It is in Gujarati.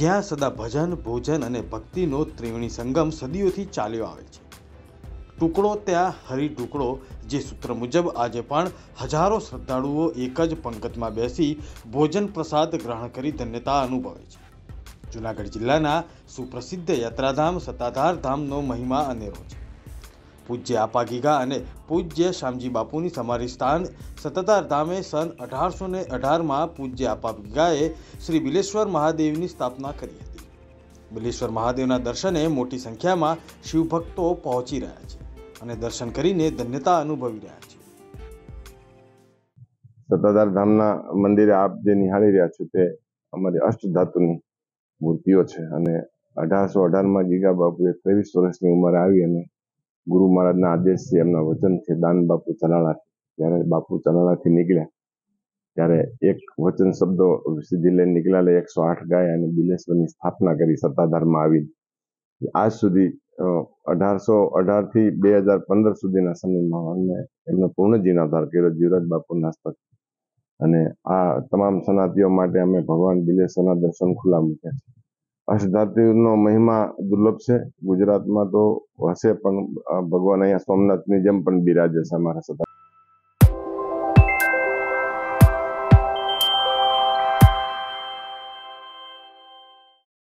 જ્યાં સદા ભજન, ભોજન અને ભક્તિનો ત્રિવેણી સંગમ સદીઓથી ચાલ્યો આવે છે. ટુકડો ત્યાં હરી ટુકડો, જે સૂત્ર મુજબ આજે પણ હજારો શ્રદ્ધાળુઓ એક જ પંક્તિમાં બેસી ભોજન પ્રસાદ ગ્રહણ કરી ધન્યતા અનુભવે છે. જૂનાગઢ જિલ્લાના સુપ્રસિદ્ધ યાત્રાધામ સત્તાધાર ધામનો મહિમા અનેરો છે. પૂજ્ય આપા ગીગા અને પૂજ્ય શામજી બાપુની સમાધિ સ્થાન સત્તાધાર ધામે સન 1818માં પૂજ્ય આપા ગીગાએ શ્રી બિલેશ્વર મહાદેવની સ્થાપના કરી હતી. બિલેશ્વર મહાદેવના દર્શને મોટી સંખ્યામાં શિવભક્તો પહોંચી રહ્યા છે અને દર્શન કરીને ધન્યતા અનુભવી રહ્યા છે. સત્તાધાર ધામના મંદિરે આપ જે નિહાળી રહ્યા છો તે અમારી અષ્ટધાતુની મૂર્તિઓ છે અને 1818માં ગીગા બાપુએ 23 વર્ષની ઉંમરે આવી અને ગુરુ મહારાજના આદેશથી એમના વચનથી દાન બાપુ ચલાળાથી જ્યારે બાપુ ચલાળાથી નીકળ્યા ત્યારે એક વચન શબ્દો સીધી લઈને નીકળ્યા 108 ગાય અને બિલેશ્વરની સ્થાપના કરી સત્તાધારમાં આવી. આજ સુધી 1818 થી 2015 સુધીના સમયમાં અમને એમનો પૂર્ણ જીર્ણોદ્ધાર કર્યો જીવરાજ બાપુના હસ્તક અને આ તમામ સનાતીઓ માટે અમે ભગવાન બિલેશ્વરના દર્શન ખુલ્લા મૂક્યા છે. અષ્ટધાતુનો મહિમા દુર્લભ છે. ગુજરાતમાં તો હશે પણ ભગવાન અહીંયા સોમનાથની જેમ પણ બિરાજે છે અમારા સત્તાધાર.